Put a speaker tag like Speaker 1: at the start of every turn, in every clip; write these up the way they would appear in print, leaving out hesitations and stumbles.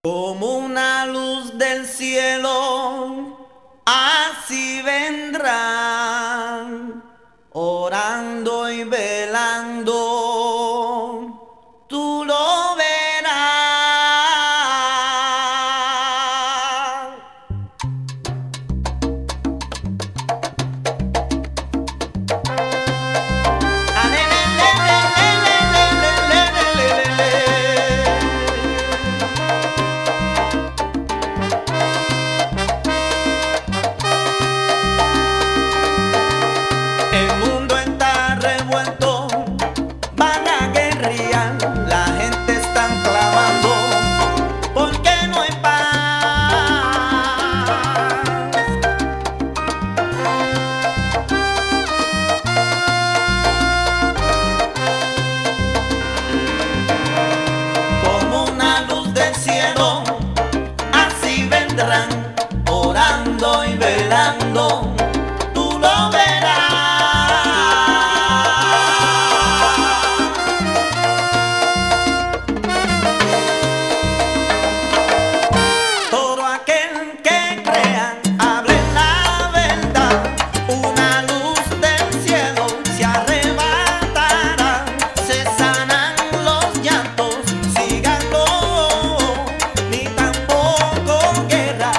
Speaker 1: Como una luz del cielo, así vendrán, orando y velando, tú lo verás. Orando y velando, tú lo verás. Todo aquel que crea, hable la verdad. Una luz del cielo se arrebatará, se sanan los llantos, síganlo, ni tampoco guerras.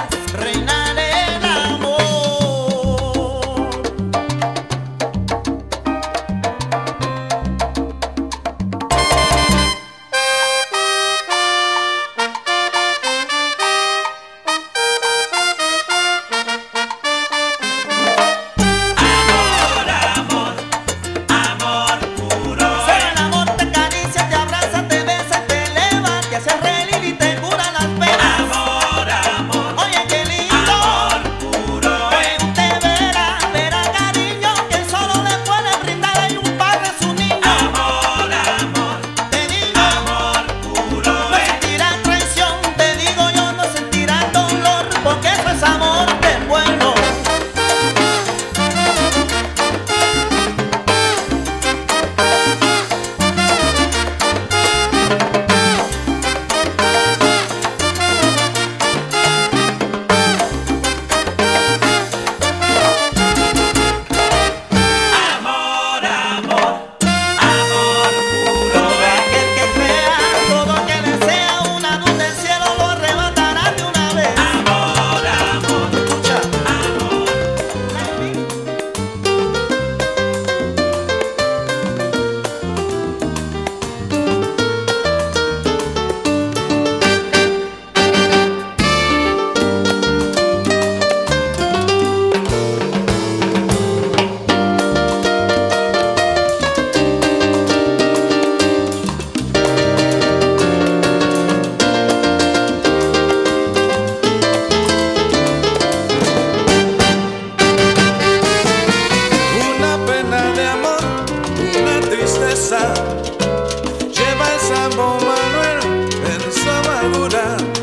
Speaker 2: Lleva el San Manuel en su amargura,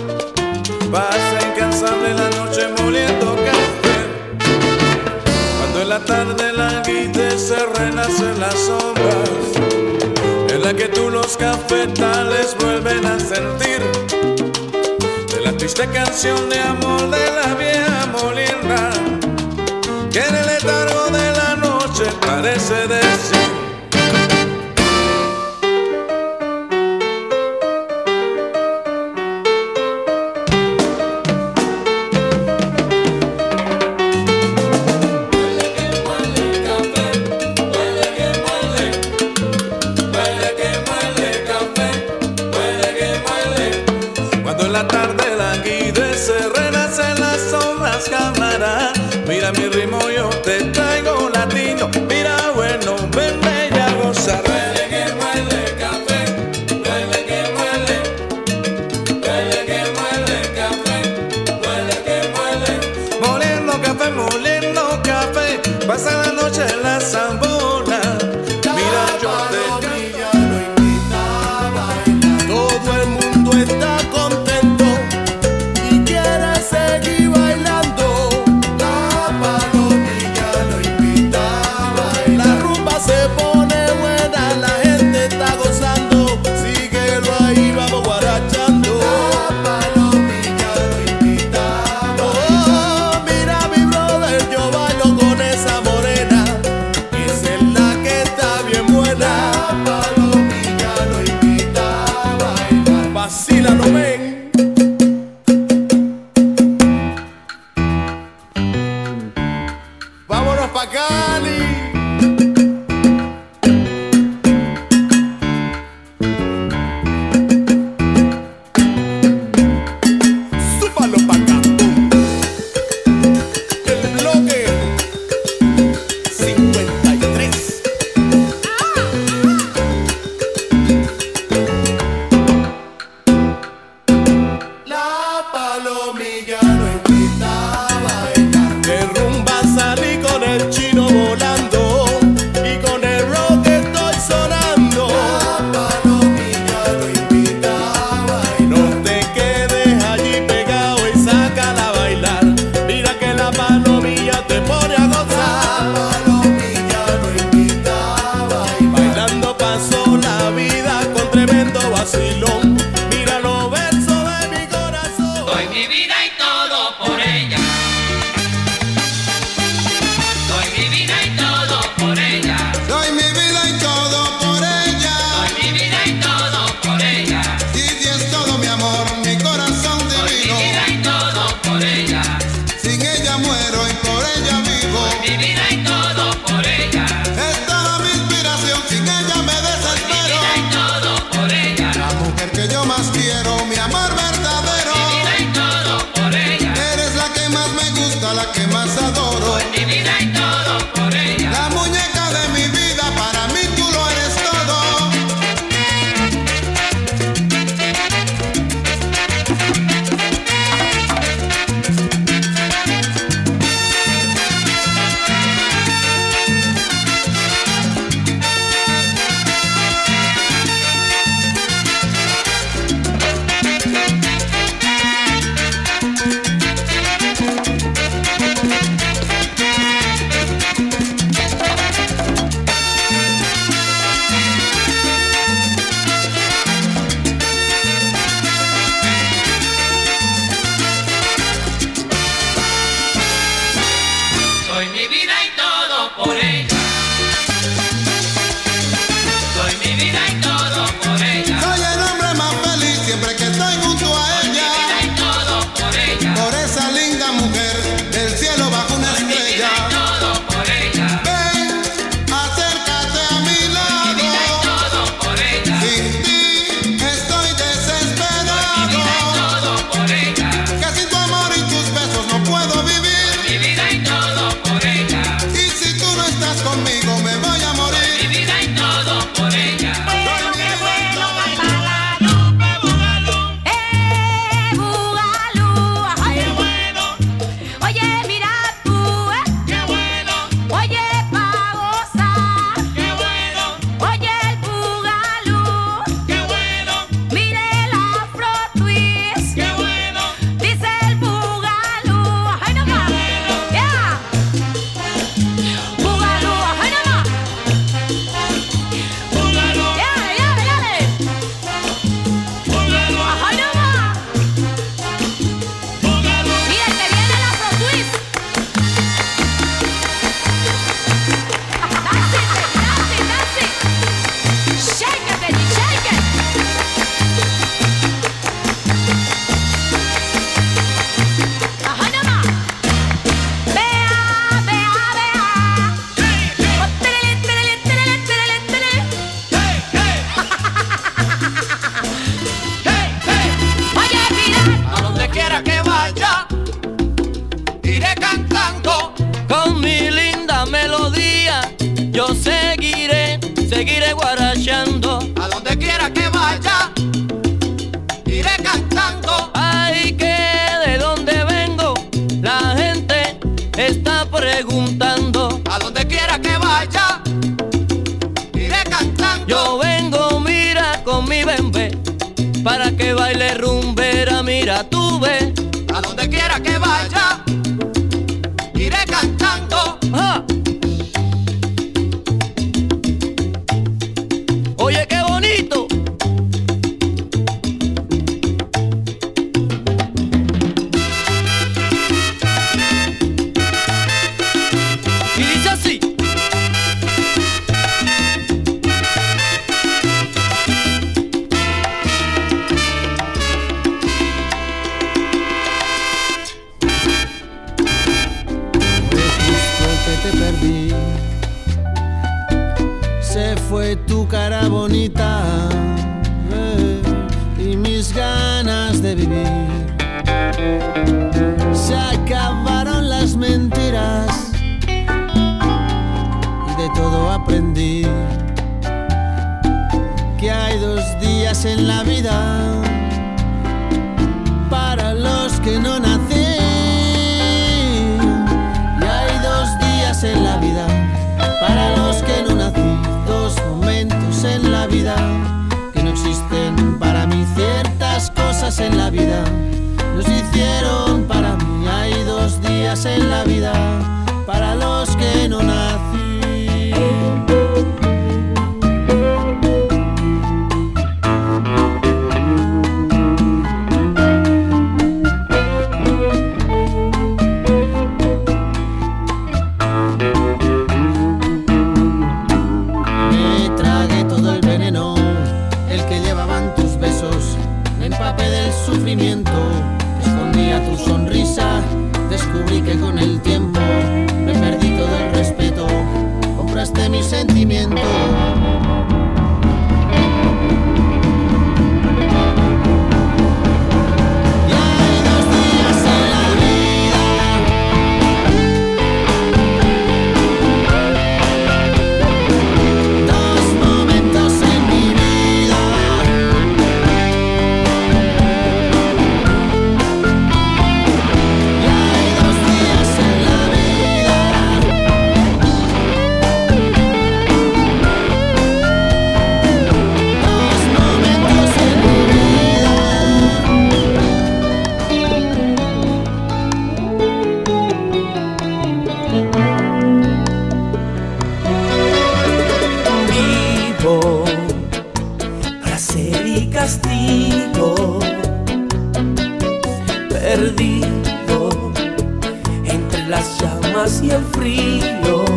Speaker 2: pasa incansable la noche moliendo café. Cuando en la tarde languidece renacen las sombras, en la que tú los cafetales vuelven a sentir de la triste canción de amor de la vieja molienda, que en el letargo de la noche parece decir: la tarde languidece, renacen las sombras, camarada. Mira mi ritmo, yo te traigo latino. Mira, bueno, venme y a gozar.
Speaker 3: Huele que muele café, huele que muele, huele que muele café, huele que muele.
Speaker 2: Moliendo café, pasa la noche en la zambona. Mira, yo te
Speaker 3: todo el mundo está contento y quiere seguir bailando. La paloma Mira, no ven. Vámonos pa' Cali. Súbalo pa' acá. El bloque 53. La palomilla lo invita a bailar. De rumba salí con el chino volando y con el rock estoy sonando. La palomilla lo invita a bailar. No te quedes allí pegado y sácala a bailar. Mira que la palomilla te pone a gozar. La palomilla lo invita a bailar. Bailando pasó la vida con tremendo vacilón. Mira los versos de mi corazón.
Speaker 4: Doy mi vida y todo por ella. Doy mi vida y todo por ella.
Speaker 5: Doy mi vida y todo por ella.
Speaker 4: Doy mi vida y todo por ella.
Speaker 5: Sí, sí es todo mi amor, mi corazón
Speaker 4: Doy mi
Speaker 5: divino.
Speaker 4: vida y todo por ella.
Speaker 5: Sin ella muero y por ella vivo.
Speaker 4: Doy mi vida y todo por ella.
Speaker 5: Es toda mi inspiración, sin ella me
Speaker 4: Mi
Speaker 5: desespero.
Speaker 4: vida y todo por ella.
Speaker 5: La mujer que yo más quiero, mi amor verdadero.
Speaker 4: Mi vida y todo por ella.
Speaker 5: Eres la que más me gusta, la que más adoro.
Speaker 4: Mi vida y todo por ella.
Speaker 5: La muñeca de mi vida, para mí tú lo eres todo.
Speaker 4: Doy mi vida y todo por ella. Doy mi vida y todo por ella.
Speaker 5: Soy el hombre más feliz siempre que estoy junto a
Speaker 4: Mi vida
Speaker 5: ella.
Speaker 4: y todo por ella.
Speaker 5: Por esa linda mujer del cielo bajo una
Speaker 4: Mi vida
Speaker 5: estrella.
Speaker 4: y todo por ella.
Speaker 5: Ven, acércate a mi
Speaker 4: Mi vida y
Speaker 5: lado.
Speaker 4: todo por ella.
Speaker 5: Sin ti estoy
Speaker 4: Mi vida y
Speaker 5: desesperado.
Speaker 4: todo por ella.
Speaker 5: Que sin tu amor y tus besos no puedo vivir.
Speaker 4: Mi vida y todo por ella.
Speaker 5: Y si tú no estás conmigo me voy a
Speaker 4: Mi
Speaker 5: morir.
Speaker 4: vida y todo por ella.
Speaker 5: Doy mi vida y todo.
Speaker 6: Bugalú, ay, oye, mira tú, oye, pa' gozar, oye, el bugalú, mire el afro twist, dice el bugalú, ay, no más, yeah, bugalú, ay, no más, dale, dale, dale, ay, no más. Mira, que viene el afro twist. That's it, that's it. Shake it, baby, shake it. Ajá, nada más. Vea, vea, vea. Oh, terele, terele, terele, terele, terele. Oye, mira.
Speaker 1: A donde quiera que vaya, iré cantando con mi linda melodía. Yo seguiré guarachando. A donde quiera que vaya, iré cantando. Ay, que de dónde vengo, la gente está preguntando. A donde quiera que vaya, iré cantando. Yo vengo, mira, con mi bembé, para que baile rumbera, mira tú ve. A donde quiera que vaya, iré cantando. ¡Ah! Oye, qué bonito. Y dice así.
Speaker 7: de tu cara bonita y mis ganas de vivir. Se acabaron las mentiras y de todo aprendí que hay 2 días en la vida para los que no nací. Y hay 2 días en la vida para los que no nací. 2 momentos en la vida que no existen para mí. Ciertas cosas en la vida nos hicieron para mí. Hay 2 días en la vida para los que no nací. Me tragué todo el veneno, el que llevaban tus besos. Me empapé del sufrimiento, escondía tu sonrisa. Descubrí que con el tiempo me perdí todo el respeto. Compraste mi sentimiento. Y hay 2 días en la vida, 2 momentos en mi vida. Y hay 2 días en la vida, 2 momentos en mi vida.
Speaker 3: Vivo, placer y castigo, perdido entre las llamas y el frío.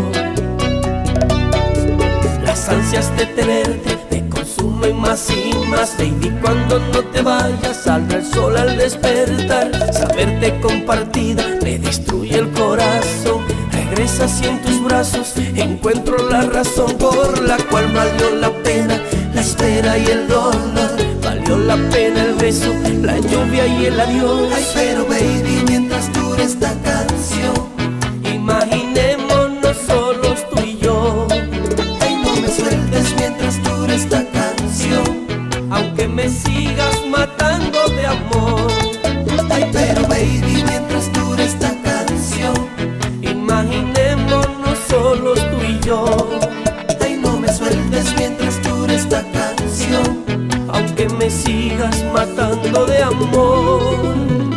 Speaker 3: Las ansias de tenerte me consumen más y más. Baby, cuando no te vayas saldrá el sol al despertar. Saberte compartida me destruye el corazón. Regresas y en tus brazos encuentro la razón por la cual valió la pena la espera y el dolor. Valió la pena el beso, la lluvia y el adiós. Ay, pero baby, mientras dure esta canción, imaginémonos solos tú y yo. Ay, no me sueltes mientras dure esta canción, aunque me sigas matando de amor. Ay, pero baby, mientras dure esta canción, imaginémonos solos tú y yo. Ay, no me sueltes mientras dure esta canción, aunque me sigas matando de amor.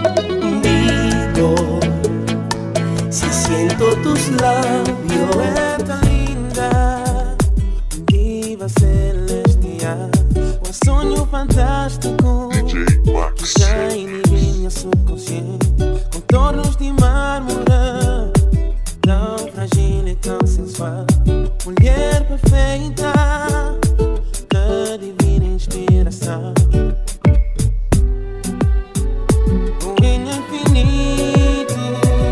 Speaker 3: Digo, si siento tus labios,
Speaker 2: Tan linda, viva celestial, un sueño fantástico que ya inhibe minha subconsciente. Contornos de mármore, tão frágil e tão sensual. Mulher perfeita, da divina inspiração. O infinito,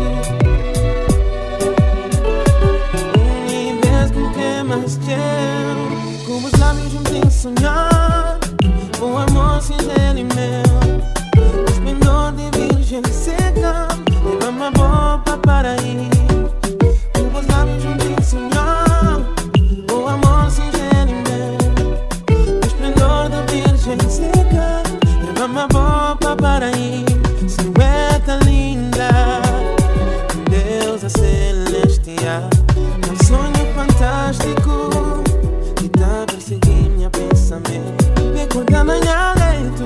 Speaker 2: universo com temas teu, com os lábios juntos em sonhar, o amor sincero e meu, o esplendor de virgem seca, leva-me a boca para ir. Com os lábios juntos em sonhar, o amor sincero e meu, o esplendor da virgem seca, leva-me a boca para ir. Silhueta linda, deusa celestial, um sonho fantástico que tá perseguindo meu pensamento. Recorda amanhã leito,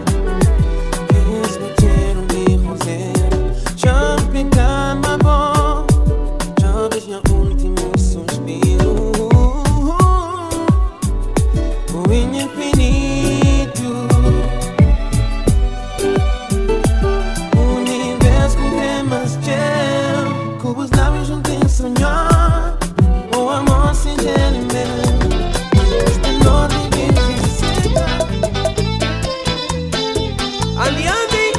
Speaker 2: que me cheiro de roseira, já pegar minha voz, já vejo meu último suspiro. O infinito, universo com temas teu, com os lábios juntos em sonhar, o amor sincero e meu, o esplendor de virgem seca.
Speaker 3: Aliandi,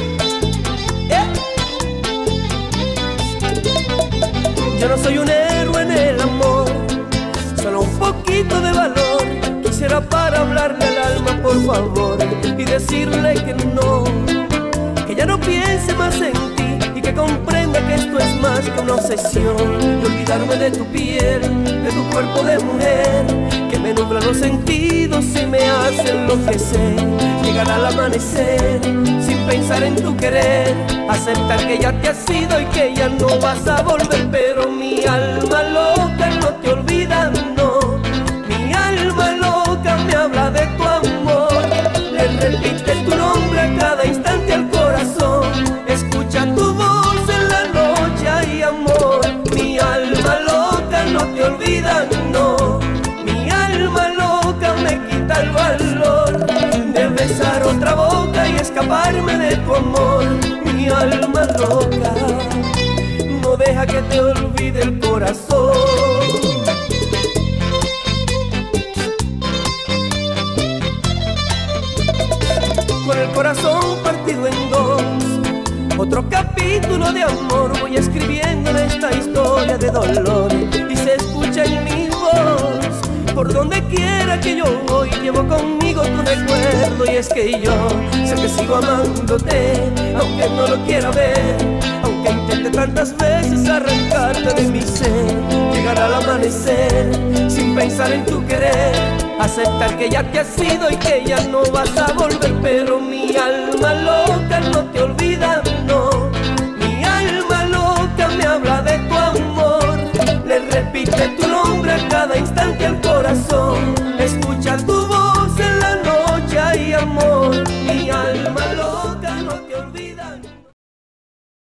Speaker 3: yo no soy un héroe en el amor, solo un poquito de valor.
Speaker 8: fuerza para hablarle al alma, por favor, y decirle que no, que ya no piense más en ti y que comprenda que esto es más que una obsesión. Y olvidarme de tu piel, de tu cuerpo de mujer, que me nubla los sentidos y me hace enloquecer. Llegar al amanecer sin pensar en tu querer, aceptar que ya te has ido y que ya no vas a volver. Pero mi alma loca no te olvida, no. Mi alma loca me habla de tu amor, le repite tu nombre a cada instante al corazón. Escucha tu voz en la noche, ay amor. Mi alma loca no te olvida, no. Mi alma loca me quita el valor de besar otra boca y escaparme de tu amor. Mi alma loca no deja que te olvide el corazón. Con el corazón partido en dos, otro capítulo de amor voy escribiendo en esta historia de dolor. Y se escucha en mi voz, por donde quiera que yo voy, llevo conmigo tu recuerdo. Y es que yo sé que sigo amándote, aunque no lo quiera ver, aunque intente tantas veces arrancarte de mi ser. Llegar al amanecer sin pensar en tu querer, aceptar que ya te has ido y que ya no vas a volver. Pero mi alma loca no te olvida,